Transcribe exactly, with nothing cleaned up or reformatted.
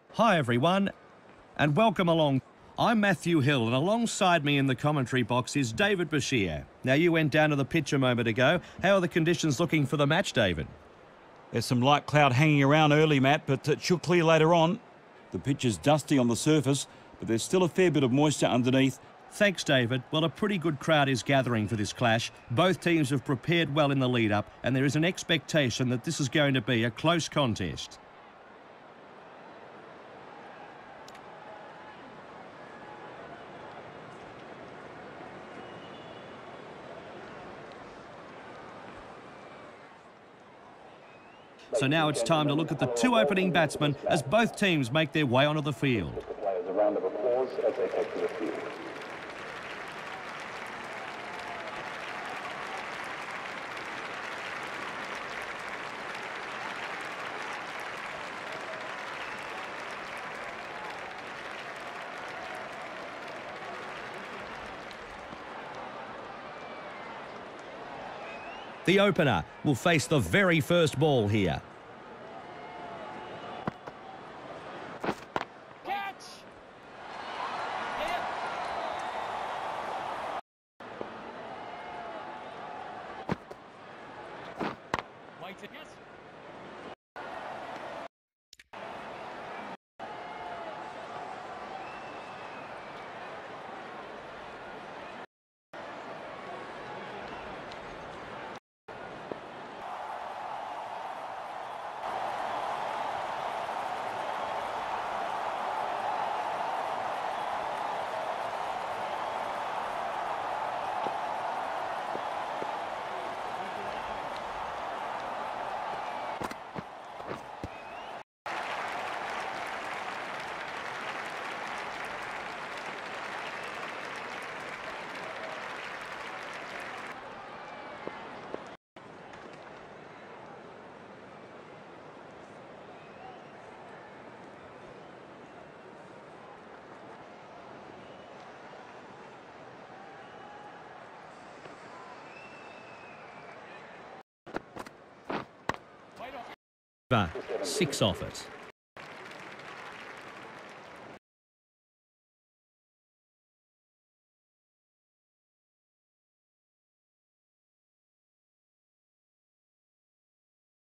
Hi everyone, and welcome along. I'm Matthew Hill, and alongside me in the commentary box is David Bashir. Now, you went down to the pitch a moment ago. How are the conditions looking for the match, David? There's some light cloud hanging around early, Matt, but it should clear later on. The pitch is dusty on the surface, but there's still a fair bit of moisture underneath. Thanks, David. Well, a pretty good crowd is gathering for this clash. Both teams have prepared well in the lead-up, and there is an expectation that this is going to be a close contest. So now it's time to look at the two opening batsmen as both teams make their way onto the field. The players a round of applause as they take to the field. The opener will face the very first ball here. Six off it.